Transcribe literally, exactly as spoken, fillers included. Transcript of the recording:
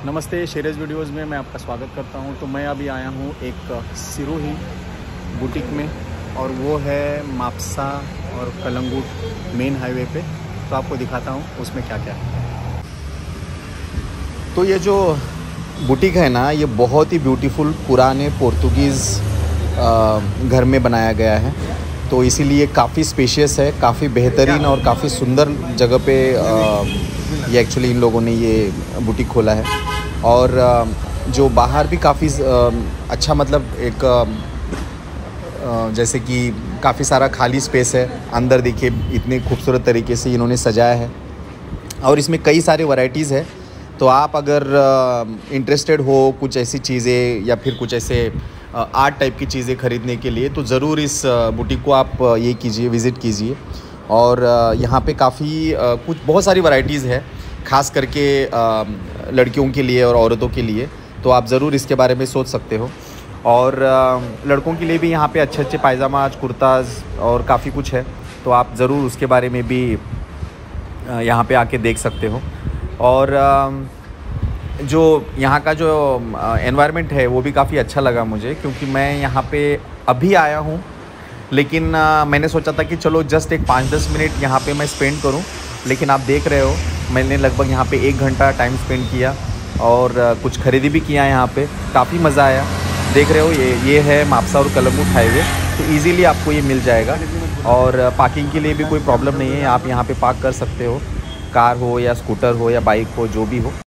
नमस्ते, शेरेज वीडियोस में मैं आपका स्वागत करता हूं। तो मैं अभी आया हूं एक सिरोही बुटीक में, और वो है मापसा और कलंगुट मेन हाईवे पे। तो आपको दिखाता हूं उसमें क्या क्या है। तो ये जो बुटीक है ना, ये बहुत ही ब्यूटीफुल पुराने पोर्तुगीज़ घर में बनाया गया है। तो इसीलिए काफ़ी स्पेशियस है, काफ़ी बेहतरीन और काफ़ी सुंदर जगह पे आ, ये एक्चुअली इन लोगों ने ये बुटीक खोला है। और आ, जो बाहर भी काफ़ी अच्छा, मतलब एक आ, जैसे कि काफ़ी सारा खाली स्पेस है। अंदर देखिए इतने खूबसूरत तरीके से इन्होंने सजाया है, और इसमें कई सारे वैरायटीज़ है। तो आप अगर इंटरेस्टेड हो कुछ ऐसी चीज़ें या फिर कुछ ऐसे आर्ट टाइप की चीज़ें ख़रीदने के लिए, तो ज़रूर इस बुटीक को आप ये कीजिए, विज़िट कीजिए। और यहाँ पे काफ़ी कुछ बहुत सारी वैरायटीज़ है, ख़ास करके लड़कियों के लिए और औरतों के लिए। तो आप ज़रूर इसके बारे में सोच सकते हो। और लड़कों के लिए भी यहाँ पे अच्छे अच्छे पायजामा, कुर्ताज़ और काफ़ी कुछ है। तो आप ज़रूर उसके बारे में भी यहाँ पे आके देख सकते हो। और जो यहाँ का जो एनवायरनमेंट है वो भी काफ़ी अच्छा लगा मुझे, क्योंकि मैं यहाँ पे अभी आया हूँ, लेकिन मैंने सोचा था कि चलो जस्ट एक पाँच दस मिनट यहाँ पे मैं स्पेंड करूँ। लेकिन आप देख रहे हो मैंने लगभग यहाँ पे एक घंटा टाइम स्पेंड किया, और कुछ ख़रीदी भी किया यहाँ पे। काफ़ी मज़ा आया। देख रहे हो ये ये है मापसा और कलंगुट हाईवे। तो ईज़िली आपको ये मिल जाएगा, और पार्किंग के लिए भी कोई प्रॉब्लम नहीं है। आप यहाँ पे पार्क कर सकते हो, कार हो या स्कूटर हो या बाइक हो, जो भी हो।